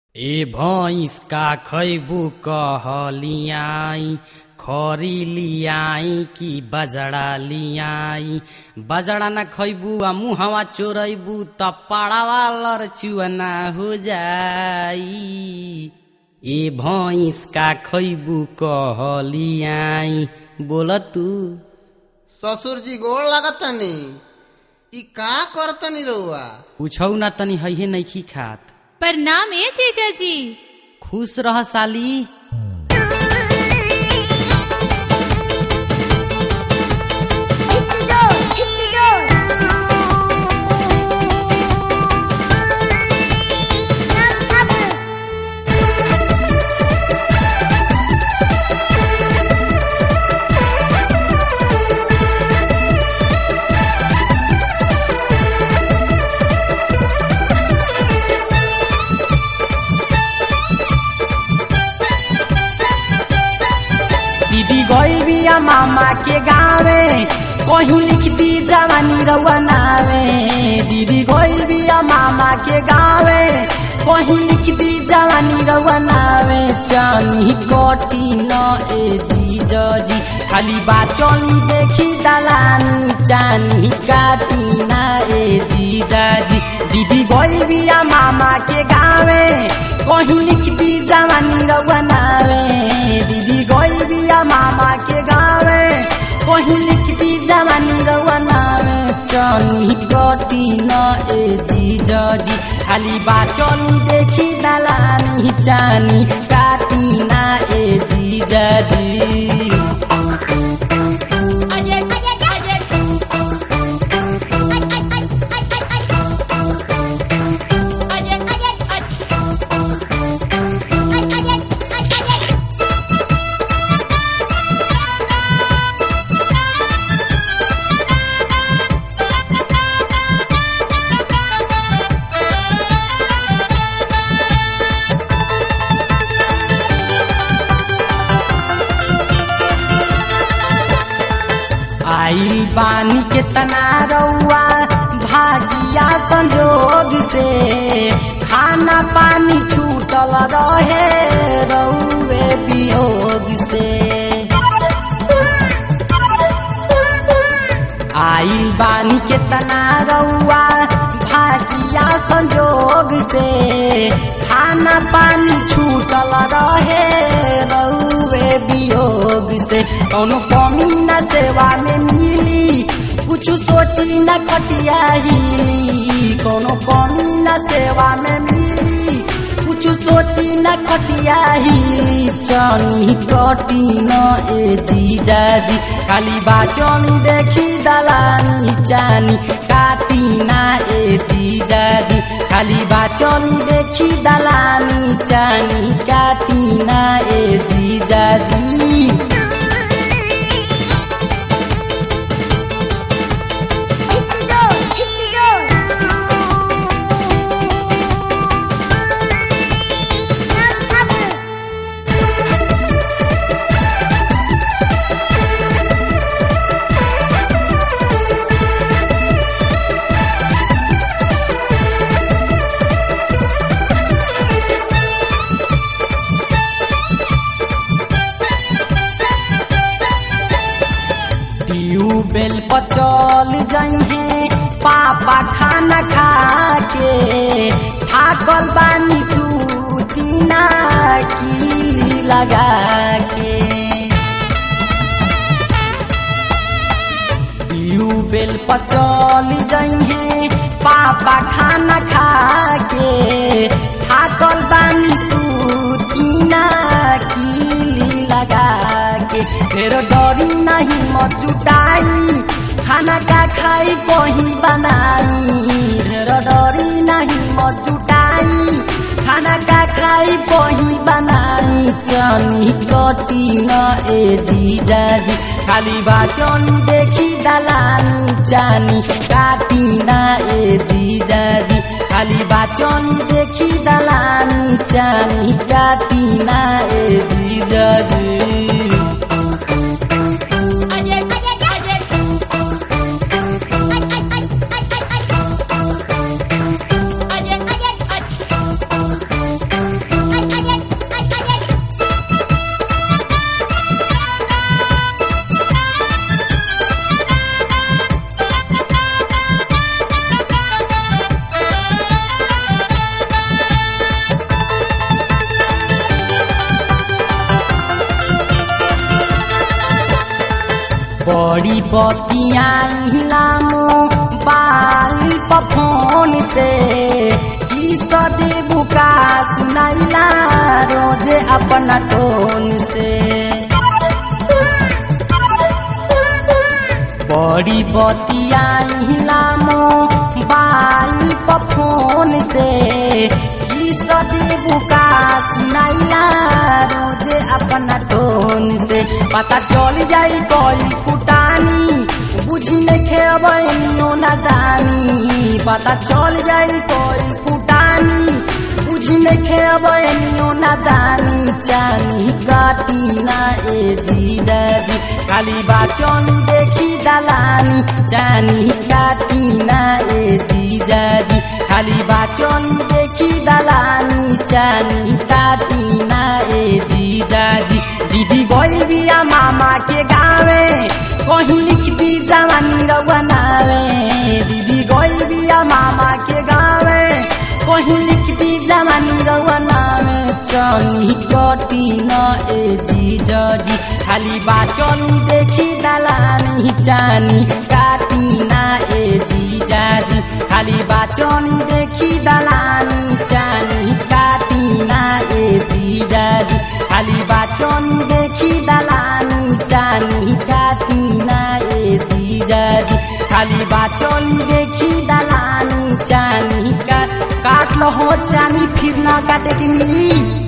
ए भैंस का खैबू कहलियाई खरी लियाई कि बजड़ा लियाई। बजड़ा न खैबू आ मुहवा चोरैबू त पाड़ावा लड़चुअना हो जाई। ए भैंस का खैबू कहलियाई बोल तू। ससुर जी गोड़ लागतनी ई का करतनी रउआ? पूछौ ना तनी है नइखी खात। प्रणाम ए जीजा जी। खुश रह साली। दीदी गइल बिया मामा के गावे कहीं लिख दी जवानी रउआ नावे। दीदी गइल बिया मामा के गावे कहीं लिख दी जवानी रउआ नावे। चानी कटी न ए जीजा जी खाली बात चली देखी दलानी। चानी काटी न ए जीजा जी दीदी गइल बिया मामा के गावे कहीं लिख दी जवानी रउआ नावे। दीदी गइल बिया मामा के गावे कहीं लिख दी जवानी रउआ नावे। चानी कटी न ए जीजा जी खाली बात चली देखी दलानी। चानी काटी न ए जीजा जी। आइल बानी के तना रउआ भागिया संजोग से खाना पानी छूटल रहे रउए वियोग से। आइल बानी के तना रउआ भागिया संजोग से खाना पानी छूटल रहे रउए वियोग से। कौनो कमी न सेवा में मिली कुछ सोची न कटिया हिली। कौनो कमी न सेवा में मिली कुछ सोची न कटिया हिली। चानी कटी न ए जीजा जी खाली बाचनी देखी दलानी। चानी काटी न ए जीजा जी खाली बाचनी देखी दलानी। चानी काटी न ए जीजा जी। ट्यूबवेल पर चल जाइए पापा खाना खा के। थाकल बानी सूतीना कीली लगा के। ट्यूबवेल पर चल जाइए पापा खाना खा के। थाकल बानी सूतीना कीली लगा के। फिर डरी नहीं मत जुटाई खाना का खाई कहीं बनाई। फिर डरी नहीं मत जुटाई खाना का खाई कहीं बनाई। चानी कटी न ए जीजा जी खाली बाचनी देखी दलानी। चानी काटी न ए जीजा जी खाली बाचनी देखी दलानी। चानी काटी न ए जीजा जी। बड़ी बतियाई लामो बाल पफोन से की सदेबू का सुनाइला रोजे अपना टोन से बड़ी बतियाई लामो बाल पफोन से की सदेबू का सुनाइला रोजे अपना टोन से पता चल जाई कोई फुटानी बुझी नहीं खेबनियो नादानी पता चल जाई कोई फुटानी बुझी नहीं खेबनियो नादानी चानी गाती ना ए जीजाजी खाली बाचनी देखी दलानी चानी गाती ना ए जीजाजी खाली बाचनी देखी दलानी चानी गाती ना ए जीजाजी दीदी गइल बिया मामा के गावे कहीं लिख दी जवानी रउआ नावे दीदी गइल बिया मामा के गावे कहीं लिख दी जवानी रउआ नावे चनी कटी न ए जीजाजी खाली बाचनी देखी दलानी चानी काटी ना ए जीजाजी खाली बाचनी देखी दलानी चानी काटी ना ए जीजाजी खाली बाचनी देखी दलानी चानी काटी ना ए जीजाजी खाली बाचनी देखी दलानी चानी काट लो हो चानी फिर ना काटे के मिली।